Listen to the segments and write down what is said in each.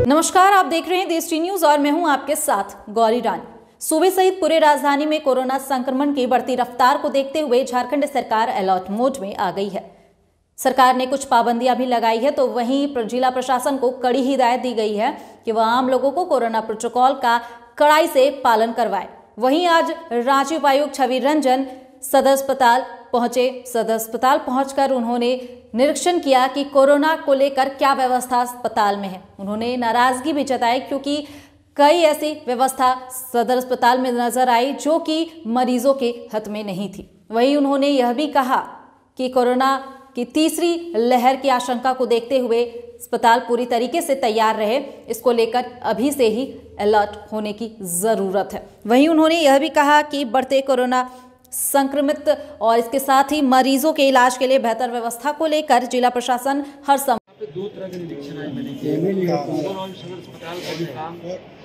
नमस्कार, आप देख रहे हैं देश टी न्यूज और मैं हूं आपके साथ गौरी रानी। सूबे सहित पूरे राजधानी में कोरोना संक्रमण की बढ़ती रफ्तार को देखते हुए झारखंड सरकार अलर्ट मोड में आ गई है। सरकार ने कुछ पाबंदियां भी लगाई है, तो वहीं जिला प्रशासन को कड़ी हिदायत दी गई है कि वह आम लोगों को कोरोना प्रोटोकॉल का कड़ाई से पालन करवाए। वहीं आज रांची उपायुक्त छवि रंजन सदर अस्पताल पहुंचे। सदर अस्पताल पहुंचकर उन्होंने निरीक्षण किया कि कोरोना को लेकर क्या व्यवस्था अस्पताल में है। उन्होंने नाराजगी भी जताई क्योंकि कई ऐसी व्यवस्था सदर अस्पताल में नजर आई जो कि मरीजों के हित में नहीं थी। वहीं उन्होंने यह भी कहा कि कोरोना की तीसरी लहर की आशंका को देखते हुए अस्पताल पूरी तरीके से तैयार रहे, इसको लेकर अभी से ही अलर्ट होने की जरूरत है। वहीं उन्होंने यह भी कहा कि बढ़ते कोरोना संक्रमित और इसके साथ ही मरीजों के इलाज के लिए बेहतर व्यवस्था को लेकर जिला प्रशासन हर समय दो तरह के निरीक्षण आए मैंने किया। ओवरऑल सदर अस्पताल का जो काम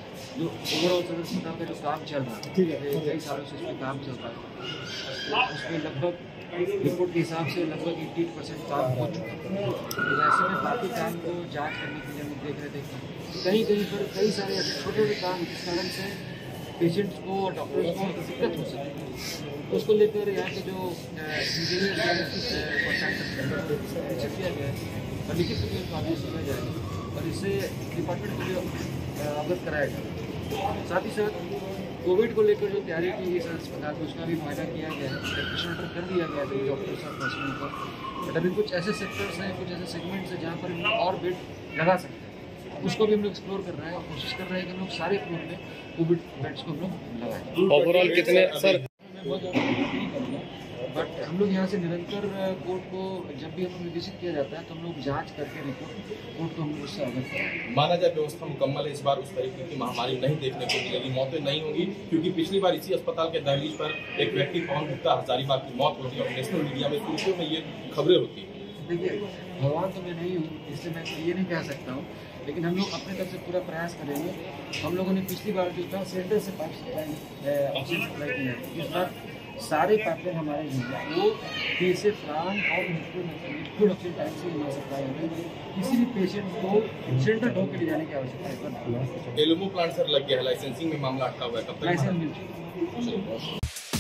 चल रहा है, कई सालों से इसमें काम चल रहा है, उसमें लगभग रिपोर्ट के हिसाब से लगभग 80% काम हो चुका है। तो ऐसे में बाकी काम को जांच करने के लिए हम देख रहे थे कहीं पर कई सारे ऐसे छोटे छोटे काम जिस कारण से पेशेंट्स को और डॉक्टर्स को दिक्कत हो सकती है। तो उसको लेकर यहाँ के जो इंजीनियर किया गया है और लिखित रूप में आदेश दिया जाएगा और इससे डिपार्टमेंट को जो अवगत कराया जाए। साथ ही साथ कोविड को लेकर जो तैयारी की इस अस्पताल में उसका भी मुआयना किया गया है, प्रश्न कर दिया गया है डॉक्टर्स और पर्सनल को। बट अभी कुछ ऐसे सेक्टर्स हैं, कुछ ऐसे सेगमेंट्स हैं जहाँ पर हम और बेड लगा सकते हैं, उसको भी हम लोग एक्सप्लोर कर रहे हैं और कोशिश कर रहे हैं कि हम लोग सारे फ्लोर में कोविड बेड्स को हम लोग लगाएं। ओवरऑल कितने सर? बट हम लोग यहाँ से निरंतर कोर्ट को जब भी हम विजिट किया जाता है तो हम लोग जांच करके रिपोर्ट कोर्ट को हम लोग उससे अवगत करें। माना जाए व्यवस्था मुकम्मल है, इस बार उस तरीके की महामारी नहीं देखने को मिलेगी, मौतें नहीं होंगी, क्योंकि पिछली बार इसी अस्पताल के दहलीज पर एक व्यक्ति पवन गुप्ता हजारीबाग की मौत होती है और नेशनल मीडिया में सुर्खियों में ये खबरें होती है। देखिए, भगवान तो मैं नहीं हूँ, इससे मैं ये नहीं कह सकता हूँ, लेकिन हम लोग अपने तरफ से पूरा प्रयास करेंगे। हम लोगों ने पिछली बार जो था सेंटर से पाइप सप्लाई किया, इस बार सारे पाइपलाइन हमारे जो है वो से फ्लान और लिक्विड ऑक्सीजन टैंक से हमारी सप्लाई होगी। किसी भी पेशेंट को सेंटर ढो के ले जाने की आवश्यकता है। एलएमओ प्लांट सर लग गया है, लाइसेंसिंग में मामला अटका हुआ है, कब तक लाइसेंस मिल चुका है?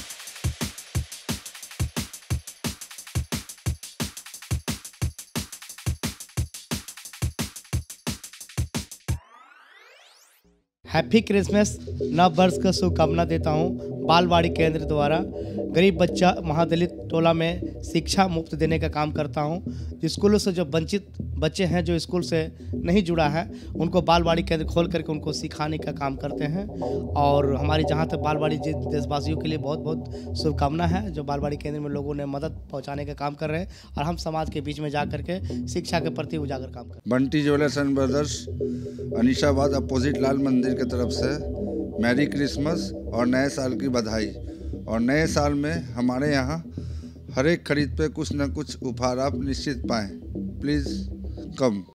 हैप्पी क्रिसमस, नव वर्ष का शुभकामना देता हूँ। बालवाड़ी केंद्र द्वारा गरीब बच्चा महादलित टोला में शिक्षा मुफ्त देने का काम करता हूँ। स्कूलों से जो वंचित बच्चे हैं, जो स्कूल से नहीं जुड़ा है, उनको बालवाड़ी केंद्र खोल करके उनको सिखाने का काम करते हैं। और हमारी जहाँ तक बालवाड़ी देशवासियों के लिए बहुत बहुत शुभकामना है, जो बालवाड़ी केंद्र में लोगों ने मदद पहुँचाने का काम कर रहे हैं और हम समाज के बीच में जा करके शिक्षा के प्रति उजागर काम कर। Bunty jewellers and brothers, Anishabad opposite Lal Mandir की तरफ से मैरी क्रिसमस और नए साल की बधाई। और नए साल में हमारे यहाँ हर एक खरीद पे कुछ न कुछ उपहार आप निश्चित पाएँ। प्लीज़ कम।